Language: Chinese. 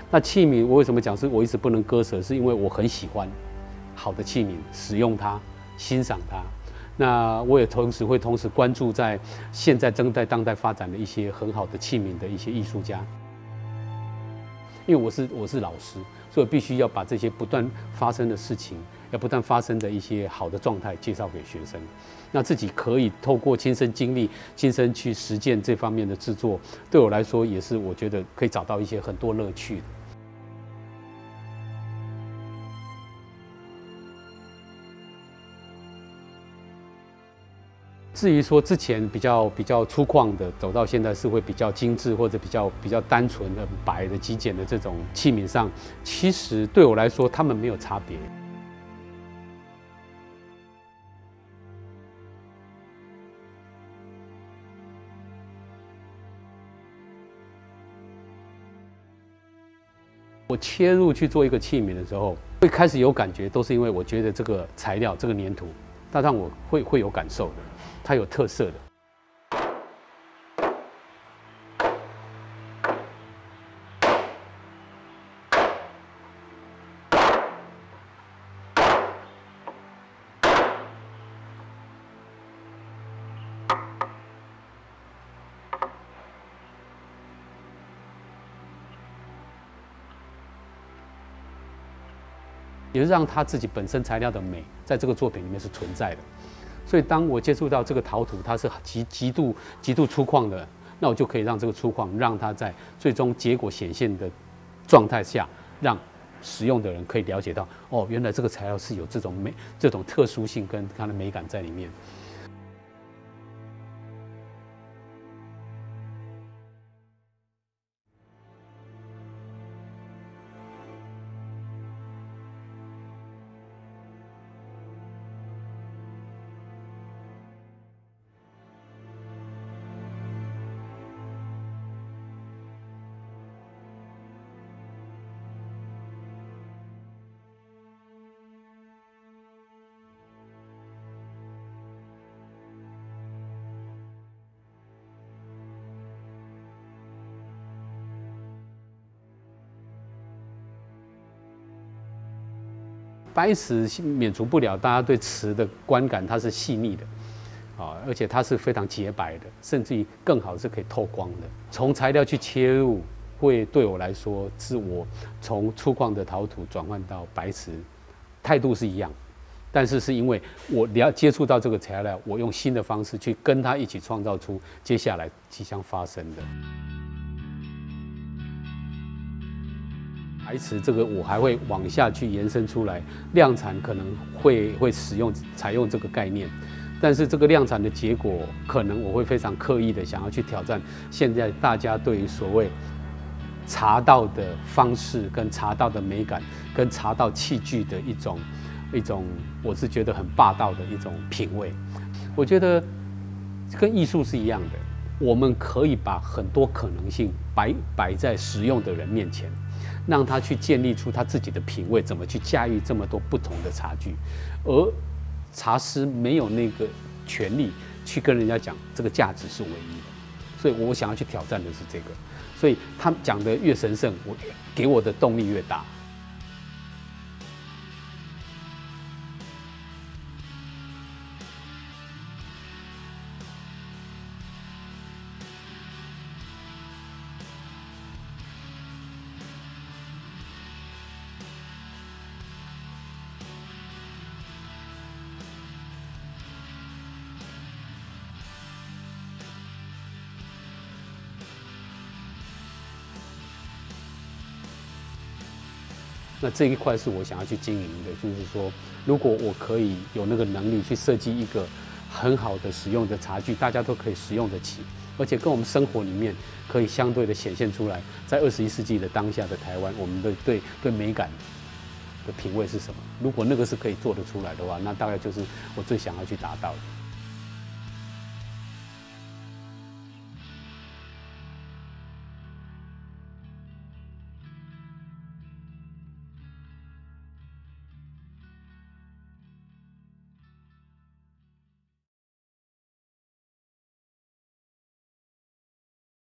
那器皿我为什么讲是我一直不能割舍，是因为我很喜欢好的器皿，使用它，欣赏它。那我也同时关注在现在正在当代发展的一些很好的器皿的一些艺术家。因为我是老师，所以我必须要把这些不断发生的事情，要不断发生的一些好的状态介绍给学生。那自己可以透过亲身经历、亲身去实践这方面的制作，对我来说也是我觉得可以找到一些很多乐趣的。至于说之前比较粗犷的，走到现在是会比较精致或者比较单纯的白的极简的这种器皿上，其实对我来说，它们没有差别。我切入去做一个器皿的时候，会开始有感觉，都是因为我觉得这个材料、这个粘土，它让我会有感受的。它有特色的，也是让它自己本身材料的美，在这个作品里面是存在的。所以，当我接触到这个陶土，它是极度粗犷的，那我就可以让这个粗犷，让它在最终结果显现的状态下，让使用的人可以了解到，哦，原来这个材料是有这种美、这种特殊性跟它的美感在里面。白瓷免除不了大家对瓷的观感，它是细腻的，而且它是非常洁白的，甚至于更好是可以透光的。从材料去切入，会对我来说，是我从粗犷的陶土转换到白瓷，态度是一样，但是因为我接触到这个材料，我用新的方式去跟它一起创造出接下来即将发生的。白瓷这个我还会往下去延伸出来，量产可能会采用这个概念，但是这个量产的结果，可能我会非常刻意的想要去挑战现在大家对于所谓茶道的方式、跟茶道的美感、跟茶道器具的一种，我是觉得很霸道的一种品味。我觉得跟艺术是一样的，我们可以把很多可能性摆在使用的人面前。让他去建立出他自己的品味，怎么去驾驭这么多不同的茶具，而茶师没有那个权利去跟人家讲这个价值是唯一的，所以我想要去挑战的是这个，所以他讲的越神圣，我给我的动力越大。那这一块是我想要去经营的，就是说，如果我可以有那个能力去设计一个很好的使用的茶具，大家都可以使用得起，而且跟我们生活里面可以相对的显现出来，在21世纪的当下的台湾，我们的对美感的品味是什么？如果那个是可以做得出来的话，那大概就是我最想要去达到的。